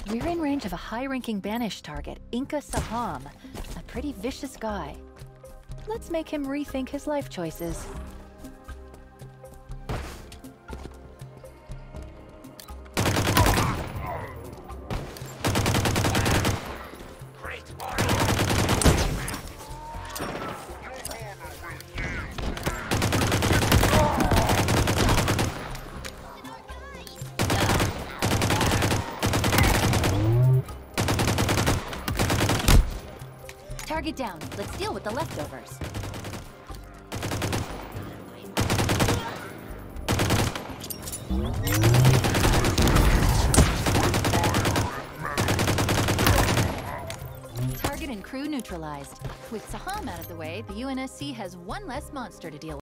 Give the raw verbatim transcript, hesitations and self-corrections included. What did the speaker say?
We're in range of a high-ranking banished target, Inca Saham. A pretty vicious guy. Let's make him rethink his life choices. Target down. Let's deal with the leftovers. Target and crew neutralized. With Saham out of the way, the U N S C has one less monster to deal with.